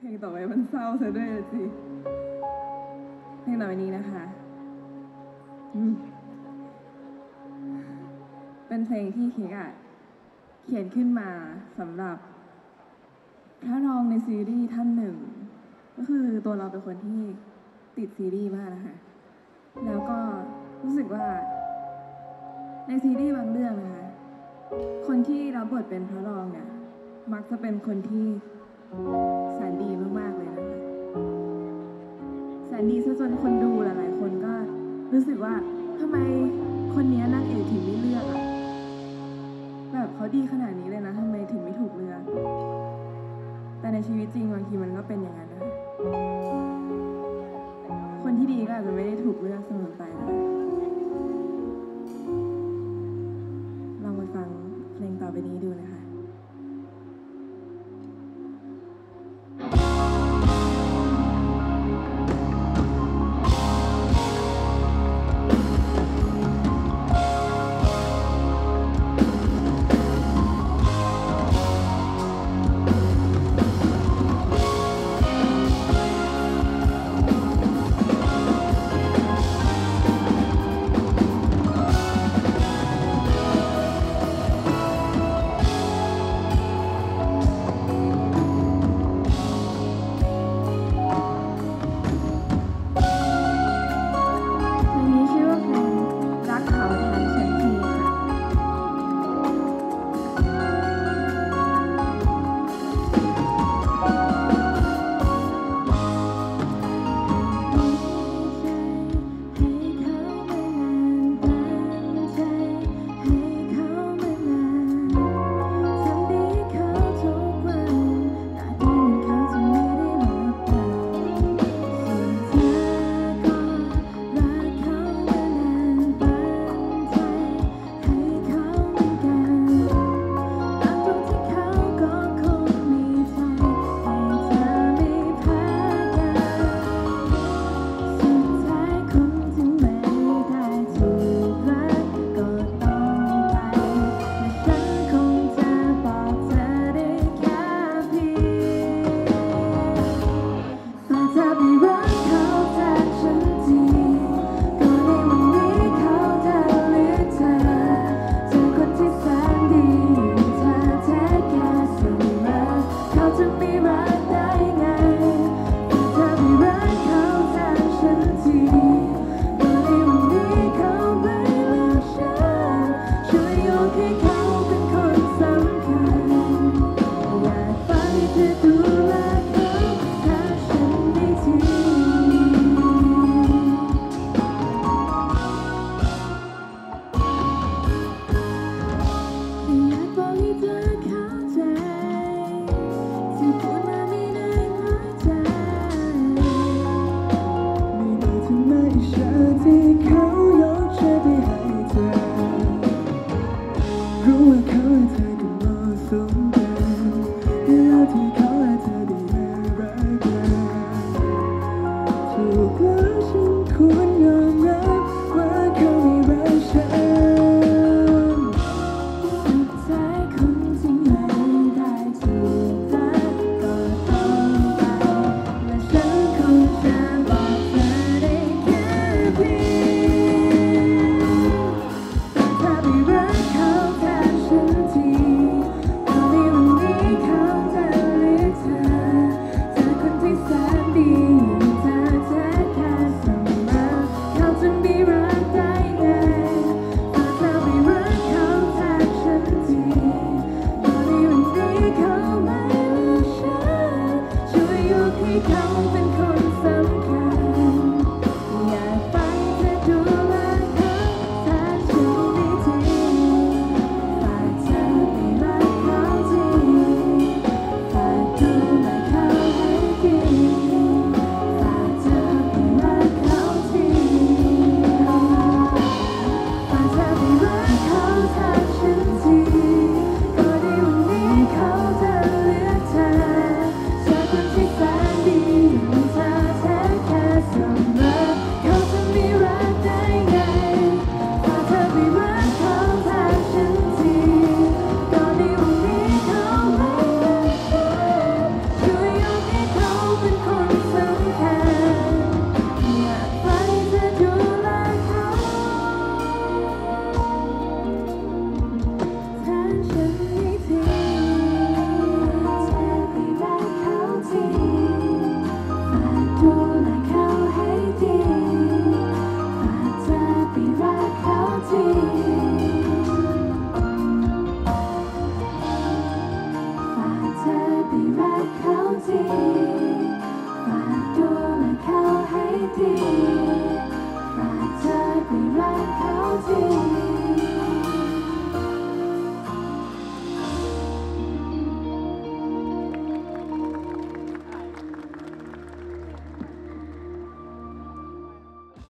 ลงต่อไปมันเศร้าซะด้วยสิเพลงต่อไปนี้นะคะเป็นเพลงที่เค้กเขียนขึ้นมาสำหรับพระรองในซีรีส์ท่านหนึ่งก็คือตัวเราเป็นคนที่ติดซีรีส์มากนะคะแล้วก็รู้สึกว่าในซีรีส์บางเรื่องนะคะคนที่รับบทเป็นพระรองเนี่ยมักจะเป็นคนที่แสนดีมากๆเลยนะคะแสนดีซะจนคนดูหลายๆคนก็รู้สึกว่าทำไมคนนี้นางเอกถึงไม่เลือกอ่ะแบบเขาดีขนาดนี้เลยนะทำไมถึงไม่ถูกเลือกแต่ในชีวิตจริงบางทีมันก็เป็นอย่างนั้นนะคะคนที่ดีก็อาจจะไม่ได้ถูกเลือกเสมอไปนะลองมาฟังเพลงต่อไปนี้ดูนะคะ